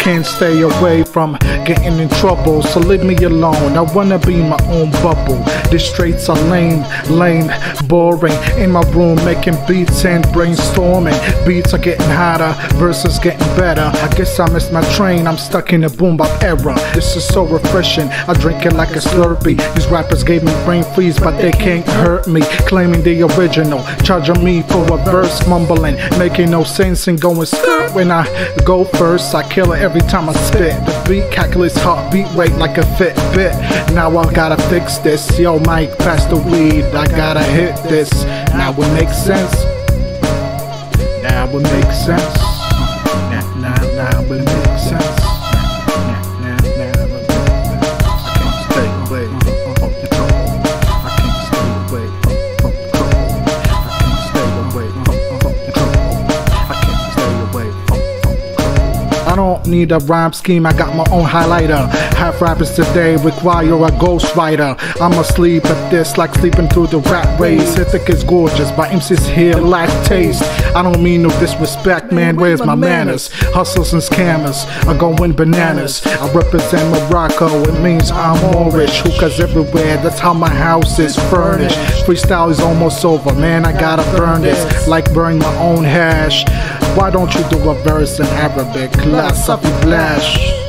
can't stay away from getting in trouble, so leave me alone. I wanna be in my own bubble. The streets are lame, boring. In my room making beats and brainstorming. Beats are getting hotter, verses getting better. I guess I missed my train, I'm stuck in a boom bap era. This is so refreshing, I drink it like a Slurpee. These rappers gave me brain freeze, but they can't hurt me. Claiming the original, charging me for a verse, mumbling, making no sense and going skirt. When I go first, I kill it every time I spit. The beat calculates heartbeat rate like a Fitbit. Now I gotta fix this. Yo, Mike, pass the weed, I gotta hit this. Now it makes sense. Now it makes sense. Now it makes sense. I don't need a rhyme scheme, I got my own highlighter. Half rappers today require a ghostwriter. I'm asleep at this like sleeping through the rat race. Ethic is gorgeous, but MCs here lack taste. I don't mean no disrespect, man, where's my manners? Hustlers and scammers are going bananas. I represent Morocco, it means I'm Moorish. Hookahs everywhere, that's how my house is furnished. Freestyle is almost over, man, I gotta burn this. Like burning my own hash. Why don't you do a verse in Arabic? La Safi Blash.